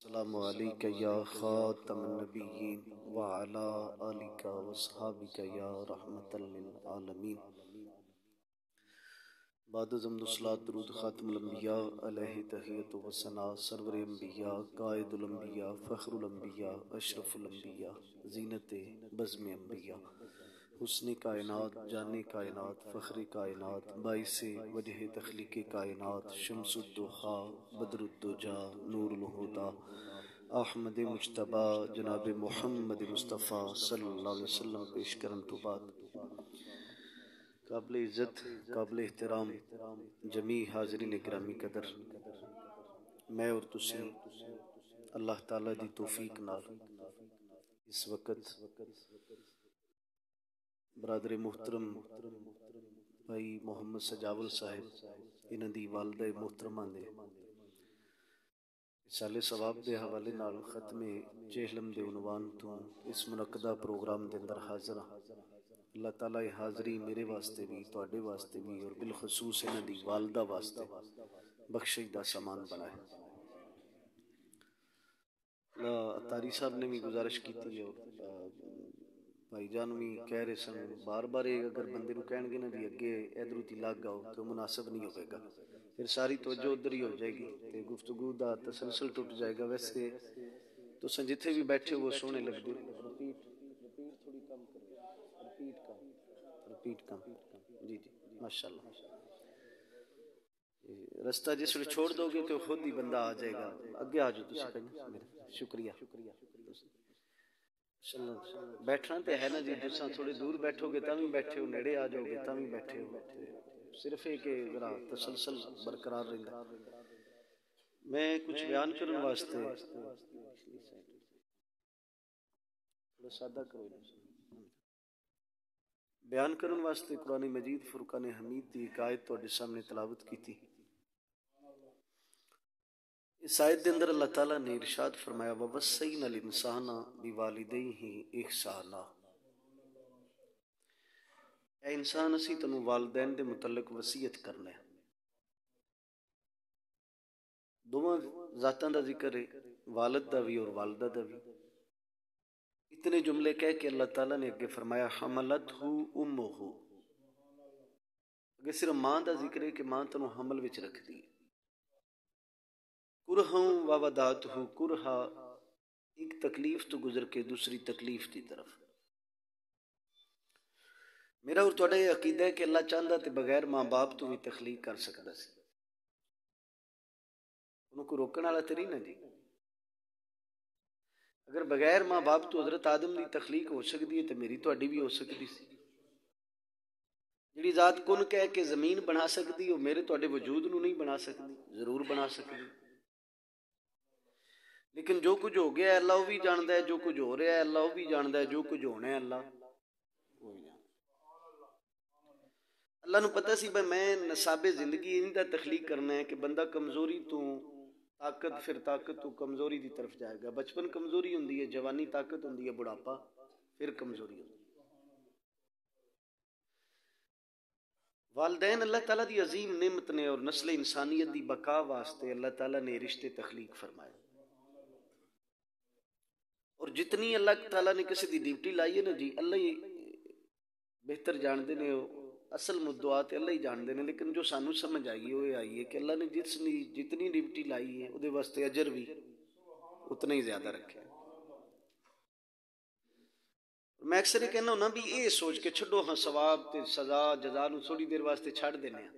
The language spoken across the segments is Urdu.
السلام علیکہ یا خاتم النبیین وعلا آلکہ واصحابکہ یا رحمت للعالمین۔ بعد از حمد و صلاۃ درود خاتم الانبیاء علیہ تحیۃ و ثنا، سرور انبیاء، قائد الانبیاء، فخر الانبیاء، اشرف الانبیاء، زینت بزم انبیاء، حسن کائنات، جان کائنات، فخر کائنات، باعث وجہ تخلیق کائنات، شمس الدحا، بدر الدجا، نور الہدا، احمد مجتبی جناب محمد مصطفیٰ صلی اللہ علیہ وسلم پیش کرن تو بعد، قابل عزت، قابل احترام جمیع حاضرین گرامی قدر، میں اور تسی اللہ تعالیٰ دی توفیق نال اس وقت برادر محترم بھائی محمد سجاول صاحب انہاں دی والدہ محترمہ دے سال ثواب دے حوالے نال ختم چہلم دے عنوان تو اس منعقدہ پروگرام دے اندر حاضر ہاں۔ اللہ تعالیٰ حاضری میرے واسطے بھی، تواڈے واسطے بھی اور بالخصوص انہاں دی والدہ واسطے بخشش دا سامان بنائے۔ اتاری صاحب نے بھی گزارش کی تھی اور بھائی جان بھی کہہ رہے سن، بار بار اگر بندے نو کہن گے نا جی اگے ادھروں تی لگ آؤ تو مناسب نہیں ہوئے گا، پھر ساری توجہ ادھر ہی ہو جائے گی تے گفتگو دا تسلسل ٹوٹ جائے گا۔ ویسے تو سن جتھے بھی بیٹھے وہ سونے لگ دے، رپیٹ کم جی جی ماشاءاللہ۔ رستہ جس ویلے چھوڑ دو گے تو خود ہی بندہ آ جائے گا، اگے آ جاؤ تسی پہلے۔ شکریہ بیٹھنا تے ہے نا جی، جساں تھوڑے دور بیٹھو گے تاں بھی بیٹھے ہو، نیڑے آ جاؤ گے تاں بھی بیٹھے ہو، صرف ہے کہ ذرا تسلسل برقرار رہتا۔ میں کچھ بیان کرنے واسطے قرآن مجید فرقان حمید دی ایک آیت تواڈے سامنے تلاوت کی تھی۔ اس آیت دے اندر اللہ تعالیٰ نے ارشاد فرمایا وَوَصَّيْنَا الْإِنسَانَ بِوَالِدَيْهِ إِحْسَانًا، اے انسان اسی تنوں والدین دے متعلق وصیت کرنا ہے۔ دونوں ذاتاں دا ذکر ہے، والد دا بھی اور والدہ دا بھی۔ اتنے جملے کہہ کے اللہ تعالیٰ نے اگے فرمایا حملتہ امہ، اگے صرف ماں دا ذکر ہے کہ ماں تنوں حمل وچ رکھ دی، کرہاں وودعتہ، کرہا ایک تکلیف تو گزر کے دوسری تکلیف دی طرف۔ میرا اور تہاڈا یہ عقیدہ ہے کہ اللہ چاہندا تے بغیر ماں باپ تو بھی تخلیق کر سکدا سی، انہوں کو روکن والا تے نہیں نا جی۔ اگر بغیر ماں باپ تو حضرت آدم دی تخلیق ہو سکتی ہے تو میری تہاڈی بھی ہو سکتی سی۔ جڑی ذات کن کہہ کے زمین بنا سکتی وہ میرے تہاڈے وجود نو نہیں بنا سکتی، ضرور بنا سکتی، لیکن جو کچھ ہو گیا ہے اللہ وہ بھی جاندا ہے، جو کچھ ہو رہا ہے اللہ وہ بھی جاندا ہے، جو کچھ ہونا ہے اللہ وہی جاندا ہے۔ اللہ نو پتہ سی بھئی میں نصاب زندگی ان دا تخلیق کرنا ہے کہ بندہ کمزوری تو طاقت، پھر طاقت تو کمزوری دی طرف جائے گا۔ بچپن کمزوری ہوندی ہے، جوانی طاقت ہوندی ہے، بڑھاپا پھر کمزوری ہوندی ہے۔ والدین اللہ تعالیٰ دی عظیم نعمت نے اور نسل انسانیت دی بقا واسطے اللہ تعالیٰ نے رشتے تخلیق فرمائے، اور جتنی اللہ تعالیٰ نے کسی دی ڈیوٹی لائی ہے نا جی اللہ ہی بہتر جاندے نے، اصل مدعات اللہ ہی جاندے نے، لیکن جو سانو سمجھ آئی ہے وہ آئی ہے کہ اللہ نے جتنی ڈیوٹی لائی ہے وہ واسطے اجر بھی اتنا ہی زیادہ رکھے۔ میں اکثر یہ کہنا ہونا بھی یہ سوچ کے چھڈو ہاں ثواب تے سزا جزا نو تھوڑی دیر واسطے چھڈ دینے ہیں،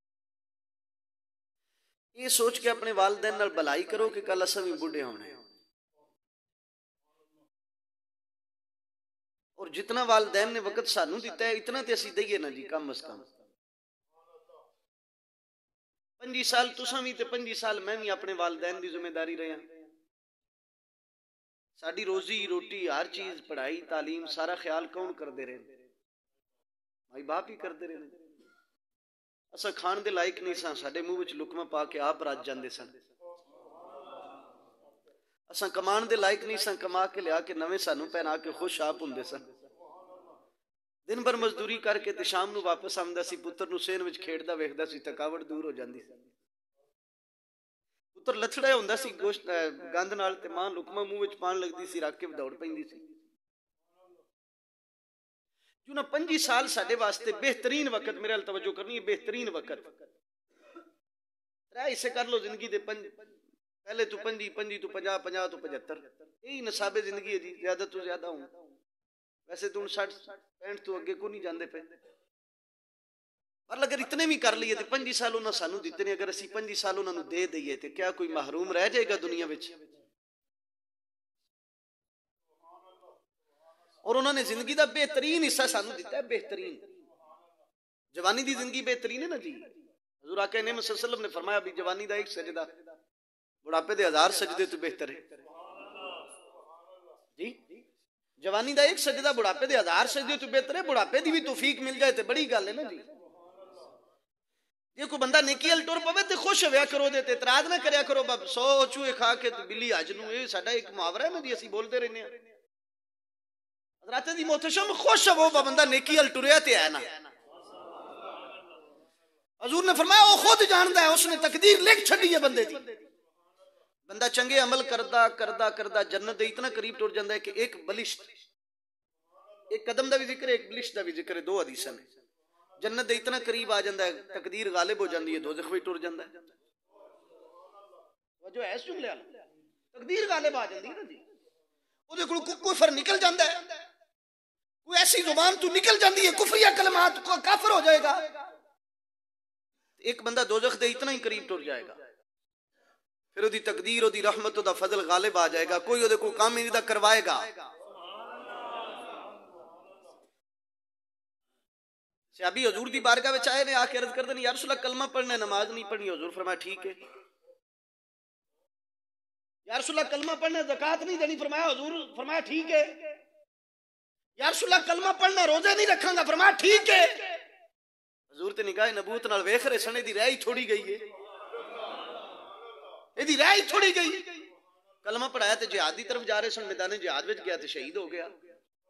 یہ سوچ کے اپنے والدین نال بھلائی کرو کہ کل اساں بھی بڈھے ہونے ہیں، اور جتنا والدین نے وقت سانو دیتا ہے اتنا تے اسی دئیے نا جی، کم از کم 25 سال تساں بھی تے 25 سال میں بھی اپنے والدین دی ذمہ داری رہے ہیں۔ ساری روزی روٹی ہر چیز پڑھائی تعلیم سارا خیال کون کردے رہے؟ مائی باپ ہی کردے رہے۔ اساں کھان دے لائق نہیں سان، ساڈے منہ وچ لقمہ پا کے آپ رج جاندے سن۔ اساں کمان دے لائق نہیں سان، کما کے لیا کے نویں سانو پہنا کے خوش آپ ہوندے سن۔ دن بھر مزدوری کر کے تے شام نو واپس آندا سی، پتر نو سین وچ کھیڈدا ویکھدا سی، تھکاوٹ دور ہو جاندی سی۔ ਪੁੱਤਰ ਲੱਥੜਾ ਹੁੰਦਾ ਸੀ ਗੋਸ਼ਤ ਗੰਦ ਨਾਲ, ਤੇ ਮਾਂ ਲੁਕਮਾ ਮੂੰਹ ਵਿੱਚ ਪਾਣ ਲੱਗਦੀ ਸੀ, ਰੱਖ ਕੇ ਦੌੜ ਪੈਂਦੀ ਸੀ। جو نا 25 سال ساڈے واسطے بہترین وقت، میرے ال توجہ کرنی ہے، بہترین وقت ترے حصے کر لو زندگی دے، پہلے تو 25، 25 تو 50، 50 تو 75، یہی نصاب زندگی ہے جی، زیادہ تو زیادہ ہوں، ویسے تو 60 65 تو اگے کو نہیں جاندے پے، پر اگر اتنے بھی کر لیے تو 25 سال انہاں سانو دیتے نے، اگر اسی 25 سال انہاں نو دے دئیے تو کیا کوئی محروم رہ جائے گا دنیا وچ؟ اور انہوں نے زندگی دا بہترین حصہ سانو دیتا ہے، بہترین جوانی دی زندگی بہترین ہے نا جی۔ حضور آقا انعام صلی اللہ علیہ وسلم نے فرمایا بھی جوانی دا ایک سجدہ بڑھاپے دے 1000 سجدے تو بہتر ہے جی، جوانی دا ایک سجدہ بڑھاپے دے 1000 سجدے تو بہتر ہے۔ بڑھاپے دی بھی توفیق مل جائے تو بڑی گل ہے نا جی۔ یہ کوئی بندہ نیکی ال ٹر پوے تے خوش ہویا کرو، دے تے اعتراض نہ کریا کرو، 100 چوہے کھا کے بلی حج نو، یہ ساڈا ایک محاورہ ہے نا جی، اسی بولتے رہنے ہیں۔ حضرات دی محتشم خوش ہو بندہ نیکی ال ٹریا تے ہے نا۔ حضور نے فرمایا وہ خود جاندا ہے، اس نے تقدیر لکھ چھڈی ہے بندے دی۔ بندہ چنگے عمل کردا کردا کردا جنت دے اتنا قریب ٹر جاندا ہے کہ ایک بلشت، ایک قدم دا بھی ذکر ہے، ایک بلشت دا بھی ذکر ہے، 2 حدیثاں نے، جنت دے اتنا قریب آ جاندا ہے، تقدیر غالب ہو جاندی ہے، دوزخ وچ ٹر جاندا ہے۔ جو ہے اس جملے والا تقدیر غالب آ جاندی ہے نا جی، او دے کول کفر نکل جاندا ہے، کوئی ایسی زبان تو نکل جاندی ہے کفریہ کلمات، کو کافر ہو جائے گا، ایک بندہ دوزخ دے اتنا ہی قریب ٹر جائے گا، پھر وہ دی تقدیر، وہ دی رحمت، وہ دا فضل غالب آ جائے گا، کوئی وہ دے کو کام نہیں دا کروائے گا۔ صحابی حضور دی بارگاہ وچ آئے نے، آ کے عرض کردے نے یا رسول اللہ کلمہ پڑھنا ہے، نماز نہیں پڑھنی۔ حضور فرمایا ٹھیک ہے۔ یا رسول اللہ کلمہ پڑھنا ہے، زکوٰۃ نہیں دینی، فرمایا حضور فرمایا ٹھیک ہے۔ یا رسول اللہ کلمہ پڑھنا ہے، روزے نہیں رکھاں گا، فرمایا ٹھیک ہے۔ حضور تے نگاہ نبوت نال ویکھ رہے سن، دی رہ ہی تھوڑی گئی ہے، یہ دی رہ ہی تھوڑی گئی۔ کلمہ پڑھایا تے جہاد دی طرف جا رہے سن، میدان جہاد وچ گیا تے شہید ہو گیا۔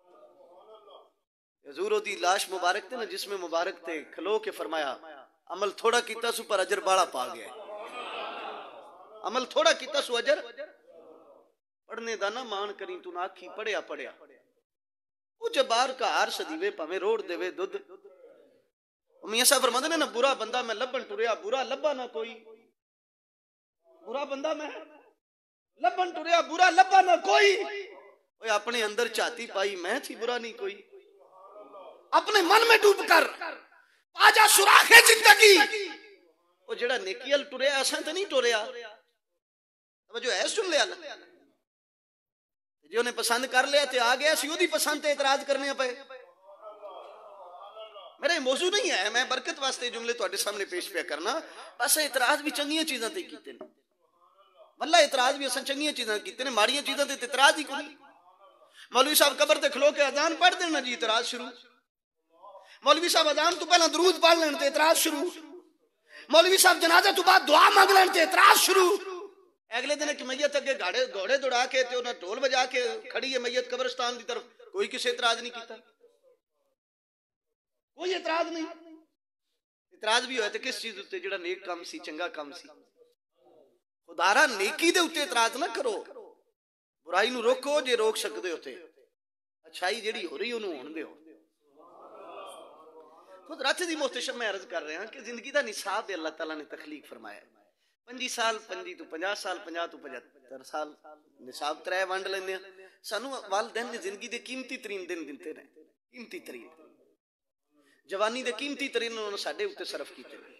حضور دی لاش مبارک تے نا جسم مبارک تے کھلو کے فرمایا عمل تھوڑا کیتا سو پر اجر باڑا پا گیا، عمل تھوڑا کیتا سو اجر، پڑھنے دا نہ مان کریں تو نہ آکھی پڑھیا پڑھیا، وہ جبار کا ہار صدیوے پاویں روڑ دے وے دودھ۔ میاں صاحب فرماندے نے نا برا بندہ میں لبن ٹریا، برا لبا نہ کوئی، برا بندہ میں لبن ٹریا، برا لبا نہ کوئی، اوے اپنے اندر چاہتی پائی میں تھی برا نہیں کوئی، اپنے من میں ڈوب کر آجا سوراخ زندگی، وہ جڑا نیکی ال ٹریا ایسا تو نہیں ٹریا، توجہ ہے سن لیا نا، جو نے پسند کر لیا تے آ گیا سی، وہ دی پسند تے اعتراض کرنے پے۔ میرا موضوع نہیں ہے، میں برکت واسطے جملے تواڈے سامنے پیش پیا کرنا، بس اعتراض بھی چنگیاں چیزاں تے کیتے نے، واللہ اعتراض بھی اساں چنگیاں چیزاں کیتے نے، ماڑیاں چیزاں تے اعتراض ہی کوئی۔ مولوی صاحب قبر تے کھلو کے اذان پڑھ دینا جی، اعتراض شروع۔ مولوی صاحب اذان تو پہلا درود پڑھ لین تے اعتراض شروع۔ مولوی صاحب جنازے تو بعد دعا مانگ لین تے اعتراض شروع۔ اگلے دن ایک میت اگے گھوڑے دوڑا کے تے انہاں ڈھول بجا کے کھڑی ہے میت قبرستان دی طرف، کوئی کسی اعتراض نہیں کیتا، کوئی اعتراض نہیں۔ اعتراض بھی ہوئے تے کس چیز تے؟ جڑا نیک کام سی، چنگا کام سی، خدارا نیکی دے اتے اعتراض نہ کرو، برائی نو روکو جے روک سکدے ہو تے، اچھائی جڑی ہو رہی انہوں ہون دیو۔ خود رات دی محتشم میں عرض کر رہے ہیں کہ زندگی دا نصاب اللہ تعالیٰ نے تخلیق فرمایا ہے، 25 سال 25 تو 50 سال، 50 تو 75 سال نصاب 3 ونڈ لیندے ہیں۔ سانو والدین نے زندگی دے قیمتی ترین دن دنتے رہے، قیمتی ترین جوانی دے قیمتی ترین انہوں نے ساڈے اوتے صرف کیتے ہیں۔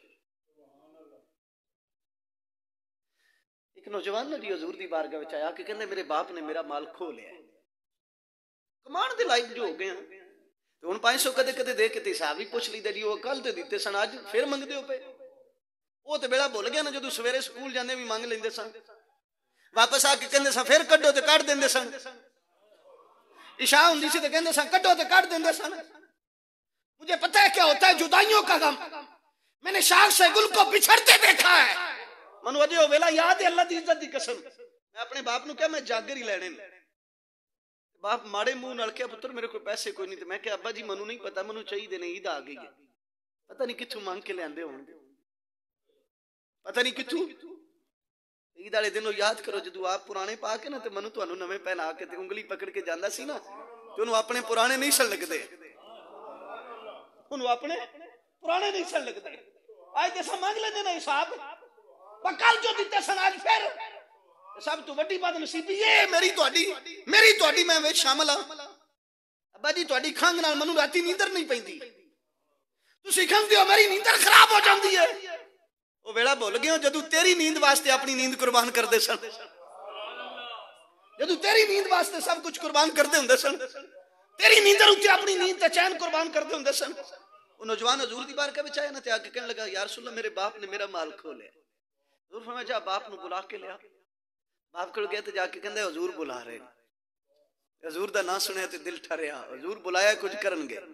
ایک نوجوان نے جی حضور دی بارگاہ وچ آیا کہ کہندے میرے باپ نے میرا مال کھو لیا ہے، کمان دے لائق جو ہو گئے ہیں، تو ہن 500 کدے کدے دے کے تے حساب ہی پوچھ لیندے جی، وہ کل تے دتے سن اج پھر منگدے ہو پے، وہ تے بیڑا بھول گیا نا، جدوں سویرے سکول جاندے بھی منگ لیندے سن، واپس آ کے کہندے سن پھر کڈو تے کڈ دیندے سن، عشاء ہوندی سی تے کہندے سن کڈو تے کڈ دیندے سن۔ مجھے پتہ ہے کیا ہوتا ہے جدائیوں کا غم، میں نے شاخ سے گل کو بچھڑتے دیکھا ہے، منو اجے وہ ویلا یاد ہے، اللہ دی عزت دی قسم میں اپنے باپ نو کہا میں جاگر ہی لینے، باپ ماڑے منہ نال کہا پتر میرے کوئی پیسے کوئی نہیں، تے میں کہا ابا جی منو نہیں پتا، منو چاہیے نہیں، عید آ گئی ہے، پتہ نہیں کتھوں مانگ کے لیندے ہون گے، پتہ نہیں کتھوں عید والے دن یاد کرو جدو آپ پرانے پا کے نا تے منو تانوں نویں پہنا کے تے انگلی پکڑ کے جاندا سی نا تے انہوں اپنے پرانے نہیں سن لگدے، انہوں اپنے پرانے نہیں سن لگدے. آج تے سا مانگ لیندے نا حساب کل جو دیتے سن آج پھر سب تو وڈی بات نصیبی یہ میری تہاڈی میں وچ شامل ہاں. ابا جی تہاڈی کھنگ نال منو راتی نیندر نہیں پیندی، تسی کھنگدے ہو میری نیندر خراب ہو جاندی ہے. وہ ویلا بھول گئے ہو جدو تیری نیند واسطے اپنی نیند قربان کردے سن، جدو تیری نیند واسطے سب کچھ قربان کردے ہوندے سن، تیری نیندر اتنے اپنی نیند تے چین قربان کردے ہوندے سن. وہ نوجوان حضور دی بارگاہ وچ آیا نا تے آ کے کہنے لگا یا رسول اللہ میرے باپ نے میرا مال کھو لیا. حضور فرمایا جا باپ نو بلا کے لیا. باپ کول گیا تے جا کے کہندا حضور بلا رہے. حضور دا نام سنیا تے دل ٹھریا. حضور بلایا کچھ کرن گے،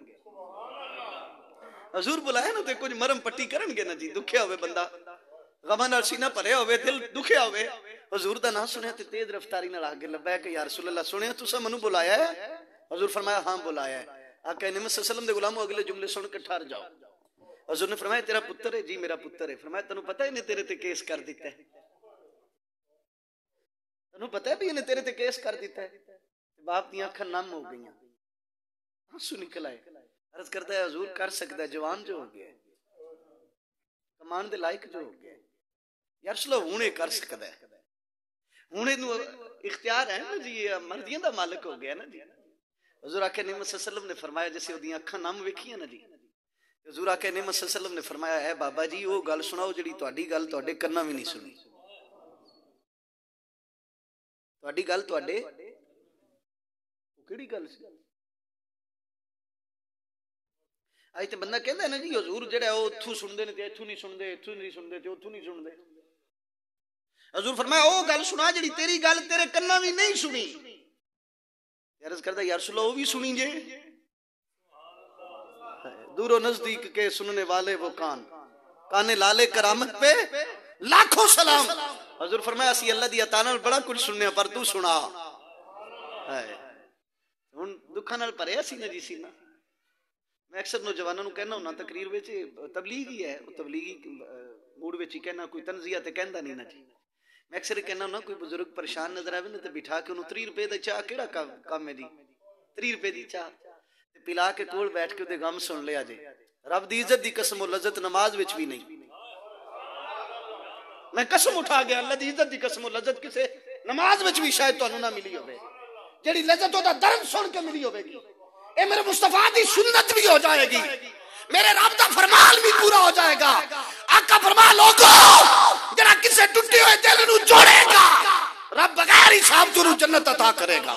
حضور بلایا نا تے کچھ مرم پٹی کرن گے نا جی. دکھیا ہوئے بندہ غماں نال سینہ بھریا ہوئے دل دکھیا ہوئے، حضور دا نام سنیا تے تیز رفتاری نال آگے لبیک یا رسول اللہ سنیا تسا منو بلایا ہے؟ حضور فرمایا ہاں بلایا ہے. آقا نعمت صلی اللہ علیہ وسلم دے غلاموں اگلے جملے سن کے ٹھہر جاؤ. حضور نے فرمایا تیرا پتر ہے؟ جی میرا پتر ہے. فرمایا تینوں پتہ ہے انہیں تیرے تے کیس کر دیتا ہے؟ تینوں پتہ ہے بھی انہیں تیرے تے کیس کر دیتا ہے؟ باپ دی آنکھاں نم ہو گئیاں، آنسو نکل آئے. عرض کرتا ہے حضور کر سکتا ہے، جوان جو ہو گیا ہے، کمان دے لائق جو ہو گیا ہے، یا رسول اللہ ہونے کر سکتا ہے، ہونے نو اختیار ہے نا جی، یہ مردیاں دا مالک ہو گیا نا جی. حضور آقا نعمت صلی اللہ علیہ وسلم نے فرمایا جیسے وہ دیاں اکھاں نم ویکھیاں نا جی، حضور آقا نعمت صلی اللہ علیہ وسلم نے فرمایا ہے بابا جی وہ گل سناؤ جڑی تہاڈی گل تہاڈے کناں وی نہیں سنی. تہاڈی گل تہاڈے کیڑی گل سی؟ اج تے بندہ کہندا ہے نا جی حضور جڑا او اتھوں سندے نے تے اتھوں نہیں سندے، اتھوں نہیں سندے تے اتھوں نہیں سندے. حضور فرمایا او گل سنا جڑی تیری گل تیرے کناں وی نہیں سنی. عرض کردا یا رسول اللہ او بھی سنی جے؟ دور و نزدیک کے سننے والے وہ کان لالے کرامت پہ لاکھوں سلام. حضور فرمایا اسی اللہ دی عطا نال بڑا کچھ سننے پر تو سنا. ہن دکھاں نال بھریا سی نا جی سینہ. میں اکثر نوجوانوں کہنا ہونا تقریر وچ تبلیغ ہی ہے، تبلیغی موڈ وچ ہی کہنا، کوئی تنزیہ تے کہندا نہیں نا جی. میں اکثر کہنا ہونا کوئی بزرگ پریشان نظر آوے نا تے بٹھا کے انہوں 30 روپے دا چاہ کیڑا کام ہے جی، 30 روپے دی چاہ تے پلا کے کول بیٹھ کے اودے غم سن لیا جے. رب دی عزت دی قسم و لذت نماز وچ بھی نہیں. میں قسم اٹھا گیا اللہ دی عزت دی قسم و لذت کسے نماز وچ بھی شاید تانوں نہ ملی ہوے، جڑی لذت دا درد سن کے ملی ہوے گی. اے میرے مصطفیٰ دی سنت بھی ہو جائے گی، میرے رب دا فرمان بھی پورا ہو جائے گا. آقا فرما لوگو جڑا کسے ٹوٹے ہوئے دل نو جوڑے گا رب بغیر حساب تو جنت عطا کرے گا،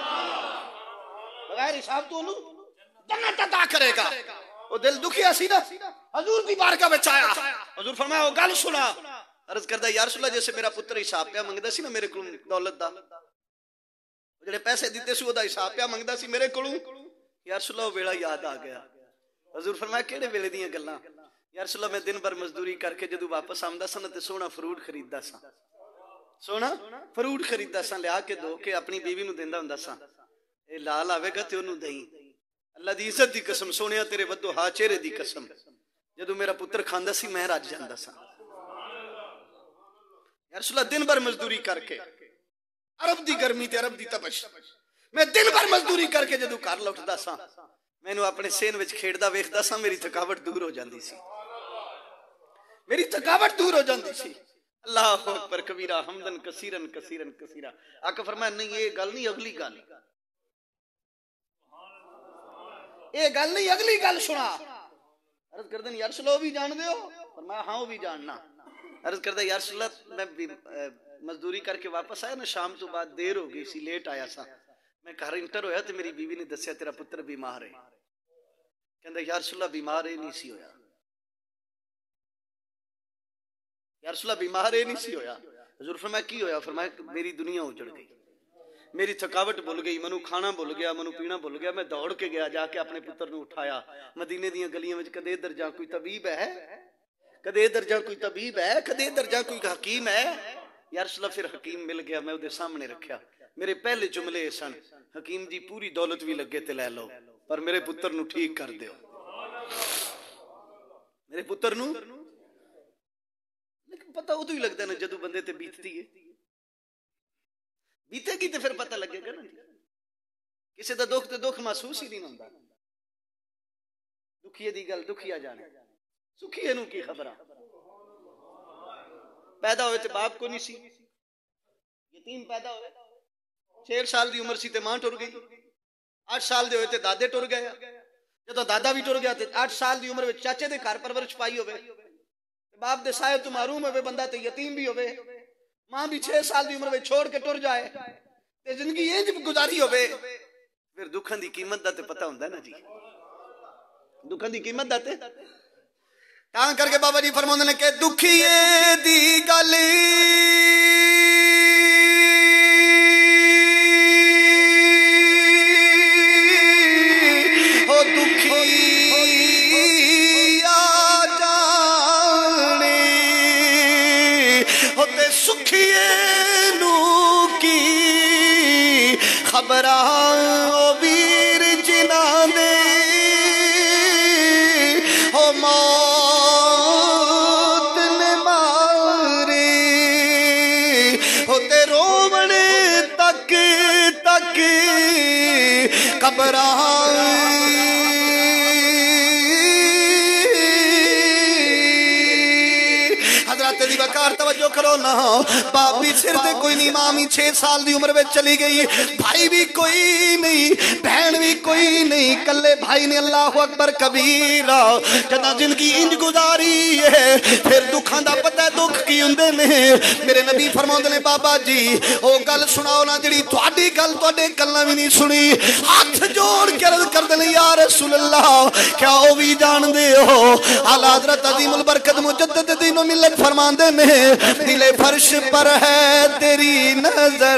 بغیر حساب تو جنت عطا کرے گا. وہ دل دکھیا سی نا حضور دی بارگاہ وچ آیا. حضور فرمایا وہ گل سنا. عرض کردا یا رسول اللہ جیسے میرا پتر حساب پیا منگدا سی نا میرے کولوں دولت دا، جڑے پیسے دیتے سی او دا حساب پیا منگدا سی میرے کولوں. یا رسول اللہ ویلا یاد آ گیا. حضور فرمایا کیڑے ویلے دیاں گلاں؟ یا رسول اللہ میں دن بھر مزدوری کر کے جدو واپس آمدا سا تے سونا فروٹ خریددا سا، سونا فروٹ خریددا سا، لیا کے دو کے اپنی بیوی نو دیندا ہوندا سا. اے لال آوے گا تے اونوں دئی. اللہ دی عزت دی قسم سونیا تیرے ودو ہا چہرے دی قسم جدو میرا پتر کھاندا سی میں رج جاندا سا. یا رسول اللہ دن بھر مزدوری کر کے عرب دی گرمی تے عرب دی تپش میں دن بھر مزدوری کر کے جدو گھر لوٹدا سا مینوں اپنے سین وچ کھیڈدا ویکھدا سا، میری تھکاوٹ دور ہو جاندی سی، میری تھکاوٹ دور ہو جاندی سی. اللہ اکبر کبیرہ حمدن کثیرن کثیرن کثیرہ. آقا فرمایا نہیں یہ گل نہیں اگلی گل، یہ گل نہیں اگلی گل سنا. عرض کردے یا رسول اللہ بھی جان دے ہو؟ فرمایا ہاں وہ بھی جاننا. عرض کردے یا رسول اللہ میں مزدوری کر کے واپس آیا نا شام تو بعد دیر ہو گئی سی، لیٹ آیا سا، میں گھر انٹر ہویا تو میری بیوی نے دسیا تیرا پتر بیمار ہے. کہندا یا رسول اللہ بیمار ہے نہیں سی ہویا، یا رسول اللہ بیمار ہے نہیں سی ہویا. حضور فرمایا کی ہویا؟ فرمایا میری دنیا اجڑ گئی، میری تھکاوٹ بھول گئی، منو کھانا بھول گیا، منو پینا بھول گیا. میں دوڑ کے گیا، جا کے اپنے پتر نو اٹھایا. مدینے دیاں گلیاں وچ کدے ادھر جا کوئی طبیب ہے، کدے ادھر جا کوئی طبیب ہے، کدے ادھر جا کوئی حکیم ہے. یا رسول اللہ پھر حکیم مل گیا، میں وہ دے سامنے رکھیا. میرے پہلے جملے سن حکیم جی پوری دولت بھی لگے تے لے لو پر میرے پتر نو ٹھیک کر دیو، میرے پتر نو لیکن پتہ ادو ہی لگتا ہے نا جدو بندے تے بیتتی ہے، بیتے گی تو پھر پتہ لگے گا نا. کسی دا دکھ تے دکھ محسوس ہی نہیں ہوتا. دکھیے دی گل دکھیا جانے، سکھیے نو کی خبر. پیدا ہوئے تے باپ کو نہیں سی، یتیم پیدا ہوئے، 6 سال دی عمر سی تے ماں ٹر گئی. 8 سال دے ہوئے تے دادے ٹر گئے. جدو دادا بھی ٹر گیا تے 8 سال دی عمر وچ چاچے دے گھر پرورش پائی ہوئے، باپ دے سائے تو محروم ہوئے بندہ تے یتیم بھی ہوئے. ماں بھی 6 سال دی عمر وچ چھوڑ کے ٹر جائے تے زندگی انج گزاری ہوئے. پھر دکھاں دی قیمت دا تے پتہ ہوندا ہے نا جی، دکھاں دی قیمت دا تے تاں کر کے بابا جی فرماندے نے کہ دکھیے دی گل او دکھی آ جانے او تے سکھیے نو کی خبراں او ویر جنہاں دے او موت نے مارے او تے رومنے تک تک قبراں دی وقار توجہ کرو نا. باپ بھی سر دے کوئی نہیں، ماں بھی 6 سال دی عمر میں چلی گئی، بھائی بھی کوئی نہیں، بہن بھی کوئی نہیں، کلے بھائی نے اللہ اکبر کبیرہ جدا زندگی انج گزاری ہے. پھر دکھاں دا پتہ دکھ کی ہوندے نے. میرے نبی فرماندے نے بابا جی او گل سناؤ نا جڑی تہاڈی گل تہاڈے کلاں وی نہیں سنی. ہاتھ جوڑ کے عرض کردے نے یا رسول اللہ کیا او وی جان دے ہو اعلی حضرت عظیم البرکت مجدد دین و ملت فرماندے نے دل فرش پر ہے تیری نظر،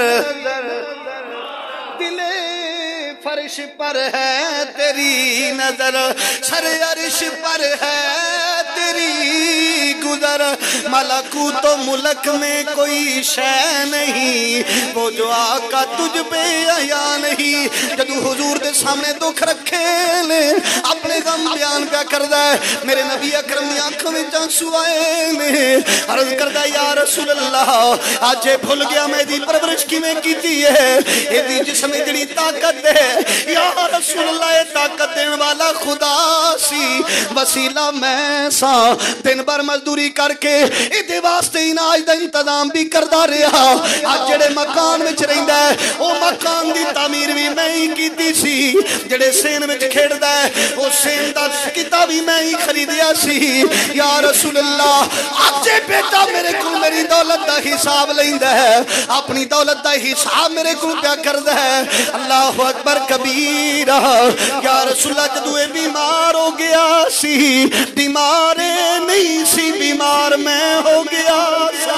دل فرش پر ہے تیری نظر، سر عرش پر ہے تیری گزر، ملکوت و ملک میں کوئی شے نہیں وہ جو آقا تجھ پہ آیا نہیں. جدو حضور دے سامنے دکھ رکھے لے اپنے غم بیان پہ کردہ ہے. میرے نبی اکرم دی آنکھوں میں آنسو آئے نے، عرض کردہ یا رسول اللہ آج بھول گیا میں دی پرورش کی میں کیتی ہے، یہ دی جسم میں جڑی طاقت ہے. یا رسول اللہ یہ طاقت دین والا خدا سی، وسیلہ میں سا دن بھر مزدوری کر کے ادھے واسطے اناج دا انتظام بھی کردہ رہا. آج جڑے مکان وچ رہندا ہے او مکان دی تعمیر بھی میں ہی کیتی سی، جڑے سین وچ کھیڑدا ہے او سین دا کتاب بھی میں ہی خریدیا سی. یا رسول اللہ آج بیٹا میرے کو میری دولت دا حساب لیندا ہے، اپنی دولت دا حساب میرے کو پیا کردا ہے. اللہ اکبر کبیرہ. یا رسول اللہ جدو اے بیمار ہو گیا سی، بیمار نہیں سی بیمار میں ہو گیا سا.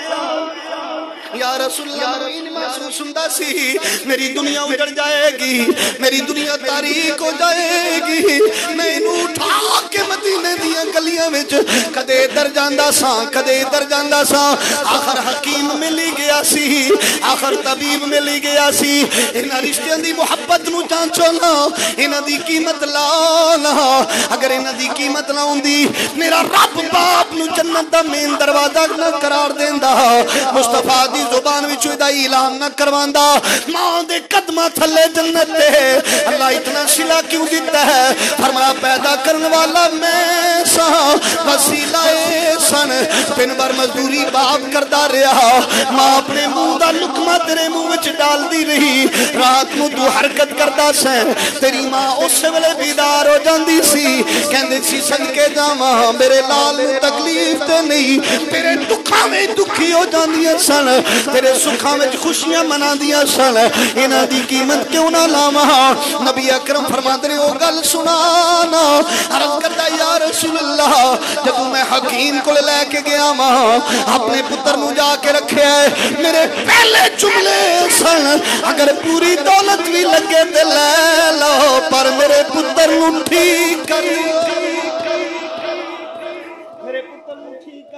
یا رسول اللہ محسوس ہوندا سی میری دنیا اجڑ جائے گی، میری دنیا تاریک ہو جائے گی. میں انہوں اٹھا کے مدینے دیاں گلیاں وچ کدے ادھر جاندا سا کدے ادھر جاندا سا. آخر حکیم ملی گیا سی، آخر طبیب ملی گیا سی. انہاں رشتیاں دی محبت نو جانچو نا، انہاں دی قیمت لانا. اگر انہاں دی قیمت نہ ہوندی میرا رب باپ نو جنت دا مین دروازہ نہ قرار دیندا، مصطفیٰ دی زبان وچ دا اعلان نہ کرواندا، ماں دے قدماں تھلے جنت ہے. اللہ اتنا صلہ کیوں دیتا ہے؟ فرمایا پیدا کرنے والا میں سا، وسیلہ سن. دن بھر مزدوری باپ کردا رہا، ماں اپنے منہ دا لقمہ تیرے منہ وچ ڈال دی رہی. رات نو تو حرکت کردا سین، تیری ماں اس ویلے بیدار ہو جاندی سی، کہندے سی صدقے جاواں میرے لال نو تکلیف تے نہیں. تیرے دکھاں میں دکھی ہو جاندیاں سن، تیرے سکھاں میں خوشیاں مناندیاں سن. انہاں دی قیمت کیوں نہ لاواں؟ نبی اکرم فرماندے نے او گل سنانا. عرض کردا یا رسول اللہ جب میں حکیم کو لے کے گیا ماں اپنے پتر نو جا کے رکھیا ہے، میرے پہلے جملے سن اگر پوری دولت بھی لگے تے لے لو پر میرے پتر نو ٹھیک کر، میرے پتر نو ٹھیک کر دیو نا.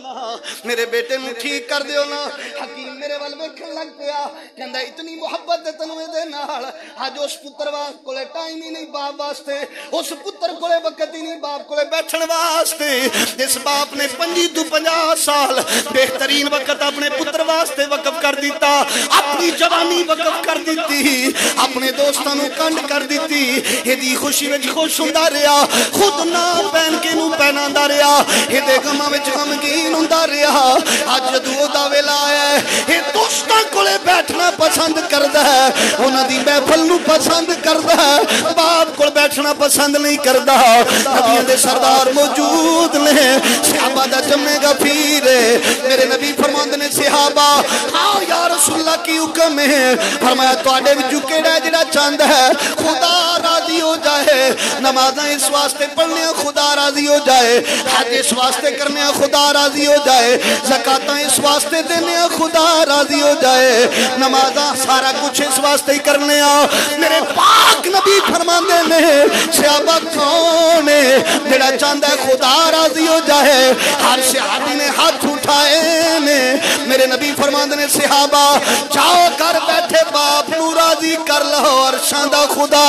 میرے بیٹے نو ٹھیک کر دیو نا. حکیم میرے ول ویکھن لگ پیا کہندا اتنی محبت ہے تینوں دے نال اج اس پتر کولے ٹائم ہی نہیں باپ واسطے اس پتر کولے وقت ہی نہیں باپ کولے بیٹھن واسطے. اس باپ نے 25 تو 50 سال بہترین وقت اپنے پتر واسطے وقف کر دیتا اپنی جوانی وقف کر دیتی اپنے دوستاں نو کنڈ کر دیتی ایدی خوشی وچ خوش ہوندا رہیا خود نام پہن کے نو پہناندا رہیا ایدے غماں وچ غمگین ہوندا رہیا. اج جدوں دا ویلا آیا ہے اے دوستاں کولے بیٹھنا پسند کردا ہے انہاں دی محفل نو پسند کردا ہے باپ کول بیٹھنا پسند نہیں کردا. نبیوں دے سردار موجود نے صحابہ دا جمے گا پھر میرے نبی فرماندے نے صحابہ آؤ یا رسول اللہ کی حکم ہے فرمایا تواڈے وچوں کیڑا جڑا چاہندا ہے خدا راضی ہو جائے نمازاں اس واسطے پڑھنے خدا راضی ہو جائے حج اس واسطے کرنے خدا راضی ہو جائے زکاتاں اس واسطے دینے خدا راضی ہو جائے نمازاں سارا کچھ اس واسطے ہی کرنے میرے پاک نبی فرماندے نے صحابہ کون ہے جڑا چاہندا ہے خدا راضی ہو جائے. ہر صحابی نے ہاتھ اٹھائے نے میرے نبی فرماندے نے صحابہ جاؤ کر بیٹھے باپ نو راضی کر لو عرشاں دا خدا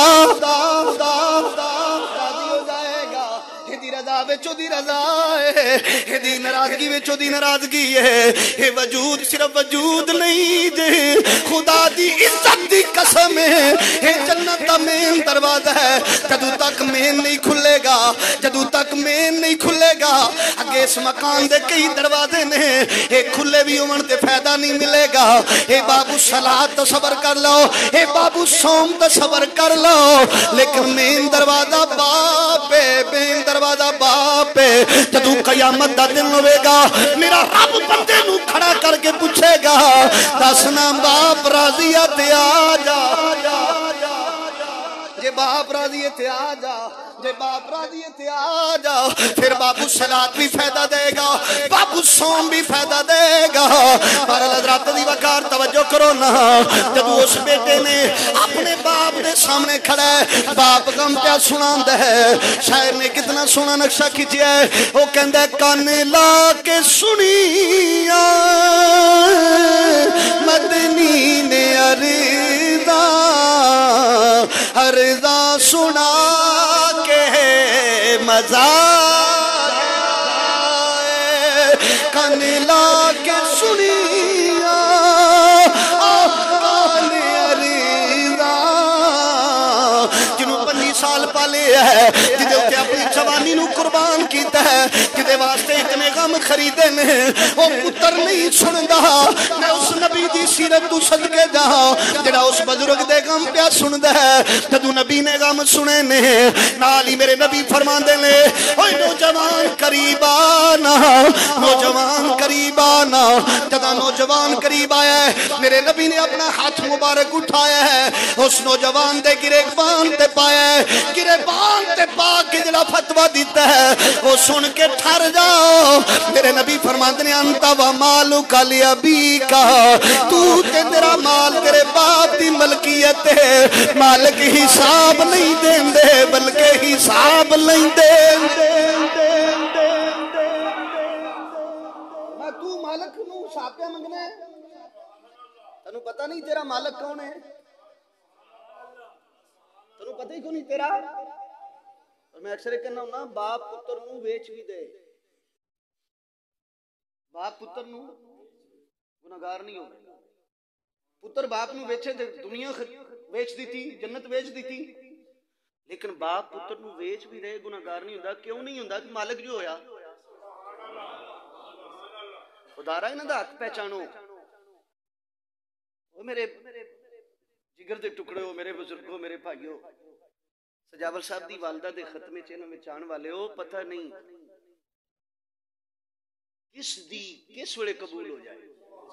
راضی ہو جائے گا. ایدی رضا وچوں دی رضا ہے ایدی ناراضگی وچوں دی ناراضگی ہے. اے وجود صرف وجود نہیں جے خدا دی عزت دی قسم ہے اے جنت دا مین دروازہ ہے جدوں تک مین نہیں کھلے گا جدوں تک مین نہیں کھلے گا اگے اس مکان دے کئی دروازے نے اے کھلے بھی ہون تے فائدہ نہیں ملے گا. اے بابو صلاۃ تے صبر کر لو اے بابو صوم تے صبر کر لو لیکن مین دروازہ باپ ہے مین دروازہ باپ ہے. جدوں قیامت دا دن ہوے گا میرا رب بندے نو کھڑا کر کے پوچھے گا دسنا باپ راضی ہے تے آ جا جے باپ راضی ہے تے آ جا جے باپ راضی ہے تے آ جا. پھر بابو صلاۃ بھی فائدہ دے گا بابو صوم بھی فائدہ دے گا. پر حضرات دی وقار توجہ کرو نا جدوں اس بیٹے نے اپنے باپ دے سامنے کھڑا ہے باپ غم پیا سناندا ہے شاعر نے کتنا سونا نقشہ کھچیا ہے وہ کہندا ہے کان لا کے سنیا مدنی نے عرضا سنا کے مزہ کان لا کے سنیا جنہوں 25 سال پالے ہے جدے اتے اپنی جوانی نو قربان کیتا ہے جدے واسطے اتنے غم خریدے نے وہ پتر نہیں سندا. میں اس نبی دی سیرت تو صدقے جاؤں جڑا اس بزرگ دے غم پیا سندا ہے جدوں نبی نے غم سنے نے نال ہی میرے نبی فرماندے نے اوے نوجوان قریب آنا نوجوان قریب آنا. جدوں نوجوان قریب آیا ہے میرے نبی نے اپنا ہاتھ مبارک اٹھایا ہے اس نوجوان دے گریبان تے پایا ہے گریبان تے پا کے جڑا فتوی دیتا ہے وہ سن کے ٹھر جاؤ. میرے نبی فرماندے نے انت و مالک لابیک تو تے تیرا مال تیرے باپ دی ملکیت ہے مالک حساب نہیں دیندے بلکہ حساب لیندے. میں تو مالک نو حساب پہ منگنا ہے تینوں پتہ نہیں تیرا مالک کون ہے تینوں پتہ ہی کیوں نہیں تیرا. اور میں اکثر کہنا ہوں نا باپ پتر نو ویچ بھی دے باپ پتر نو گناہگار نہیں ہو پتر باپ نو ویچے تے دنیا ویچ دیتی جنت ویچ دیتی لیکن باپ پتر نو ویچ بھی دے گناہگار نہیں ہوندا. کیوں نہیں ہوندا کہ مالک جو ہویا خدا را انہاں دا حق پہچانو. او میرے جگر دے ٹکڑے ہو میرے بزرگوں میرے بھائیو سجاول صاحب دی والدہ دے ختمے چینوں میں چان والے ہو پتہ نہیں کس وڑے قبول ہو جائے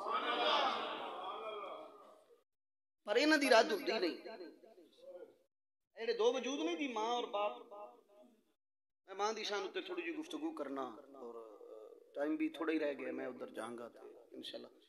پر انہاں دی رد ہوندی نہیں. ایڑے دو وجود نہیں دی ماں اور باپ. میں ماں دی شان تے تھوڑی جی گفتگو کرنا اور ٹائم بھی تھوڑا ہی رہ گیا میں ادھر جاؤں گا انشاءاللہ.